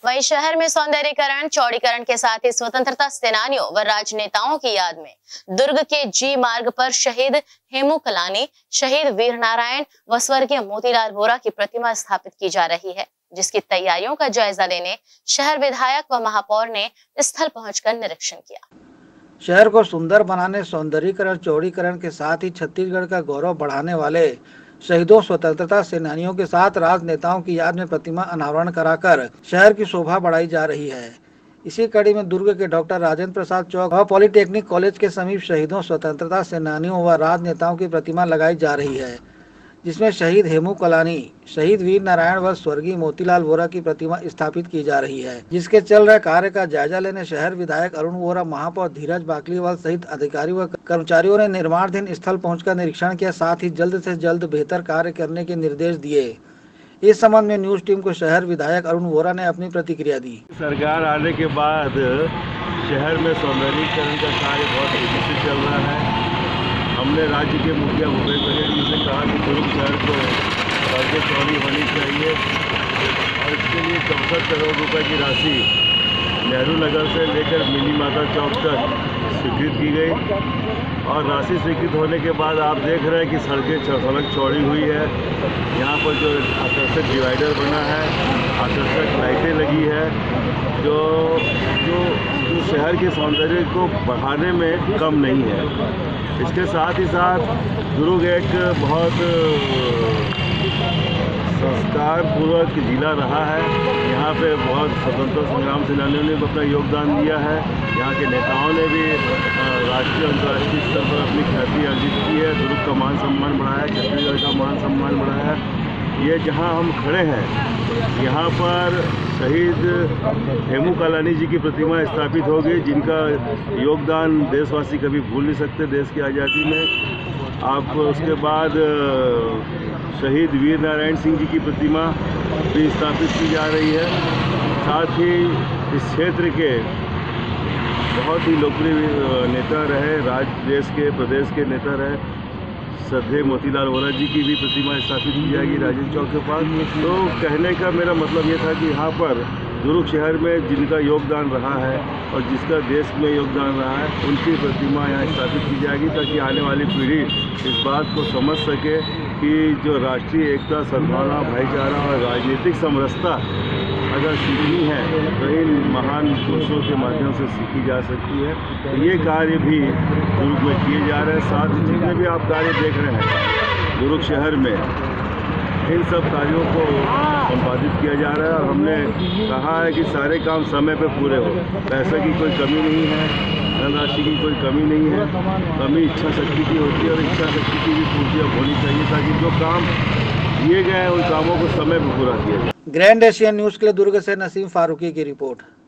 वहीं शहर में सौंदर्यीकरण, चौड़ीकरण के साथ ही स्वतंत्रता सेनानियों व राजनेताओं की याद में दुर्ग के जी मार्ग पर शहीद हेमू कलानी, शहीद वीर नारायण व स्वर्गीय मोतीलाल वोरा की प्रतिमा स्थापित की जा रही है, जिसकी तैयारियों का जायजा लेने शहर विधायक व महापौर ने स्थल पहुंचकर निरीक्षण किया। शहर को सुंदर बनाने, सौंदर्यीकरण, चौड़ीकरण के साथ ही छत्तीसगढ़ का गौरव बढ़ाने वाले शहीदों, स्वतंत्रता सेनानियों के साथ राजनेताओं की याद में प्रतिमा अनावरण कराकर शहर की शोभा बढ़ाई जा रही है। इसी कड़ी में दुर्ग के डॉक्टर राजेंद्र प्रसाद चौक और पॉलिटेक्निक कॉलेज के समीप शहीदों, स्वतंत्रता सेनानियों व राजनेताओं की प्रतिमा लगाई जा रही है, जिसमें शहीद हेमू कलानी, शहीद वीर नारायण व स्वर्गीय मोतीलाल वोरा की प्रतिमा स्थापित की जा रही है, जिसके चल रहे कार्य का जायजा लेने शहर विधायक अरुण वोरा, महापौर धीरज बाकलीवाल सहित अधिकारी व कर्मचारियों ने निर्माणाधीन स्थल पहुंचकर निरीक्षण किया, साथ ही जल्द से जल्द बेहतर कार्य करने के निर्देश दिए। इस संबंध में न्यूज टीम को शहर विधायक अरुण वोरा ने अपनी प्रतिक्रिया दी। सरकार आने के बाद शहर में सौंदर्यीकरण का कार्य बहुत तेजी से चल रहा है। हमने राज्य के मुखिया भूपेश बघेल जी से कहा कि दुर्ग शहर को सड़कें चौड़ी होनी चाहिए और इसके लिए 64 करोड़ रुपए की राशि नेहरू नगर से लेकर मिनी माता चौक तक स्वीकृत की गई और राशि स्वीकृत होने के बाद आप देख रहे हैं कि सड़क चौड़ी हुई है। यहाँ पर जो आकर्षक डिवाइडर बना है, आकर्षक लाइटें लगी है, जो शहर के सौंदर्य को बढ़ाने में कम नहीं है। इसके साथ ही साथ दुर्ग एक बहुत संस्कार पूर्वक जिला रहा है। यहाँ पे बहुत स्वतंत्रता संग्राम सेनानियों ने अपना योगदान दिया है। यहाँ के नेताओं ने भी राष्ट्रीय और अंतर्राष्ट्रीय स्तर पर अपनी ख्याति अर्जित की है। दुर्ग का मान सम्मान बढ़ाया है, छत्तीसगढ़ का मान सम्मान बढ़ाया है। ये जहाँ हम खड़े हैं, यहाँ पर शहीद हेमू कलानी जी की प्रतिमा स्थापित होगी, जिनका योगदान देशवासी कभी भूल नहीं सकते देश की आज़ादी में। आप उसके बाद शहीद वीर नारायण सिंह जी की प्रतिमा भी स्थापित की जा रही है। साथ ही इस क्षेत्र के बहुत ही लोकप्रिय नेता रहे, देश के प्रदेश के नेता रहे, श्रद्धेय मोतीलाल वोरा जी की भी प्रतिमा स्थापित की जाएगी राजेंद्र चौक के पास। तो कहने का मेरा मतलब ये था कि यहाँ पर दुर्ग शहर में जिनका योगदान रहा है और जिसका देश में योगदान रहा है, उनकी प्रतिमा यहाँ स्थापित की जाएगी ताकि आने वाली पीढ़ी इस बात को समझ सके कि जो राष्ट्रीय एकता, सद्भावना, भाईचारा और राजनीतिक समरसता अगर सीखनी है तो इन महान पुरुषों के माध्यम से सीखी जा सकती है। तो ये कार्य भी दुर्ग में किए जा रहे हैं। साथ ही जितने भी आप कार्य देख रहे हैं दुर्ग शहर में, इन सब कार्यों को संपादित किया जा रहा है और हमने कहा है कि सारे काम समय पर पूरे हो। पैसे की कोई कमी नहीं है, धनराशि की कोई कमी नहीं है, कमी इच्छा शक्ति की होती है और इच्छा शक्ति की भी पूर्ति अब होनी चाहिए ताकि जो काम दिए गए हैं उन कामों को समय पर पूरा किया जाए। ग्रैंड एशियन न्यूज़ के लिए दुर्ग से नसीम फारूकी की रिपोर्ट।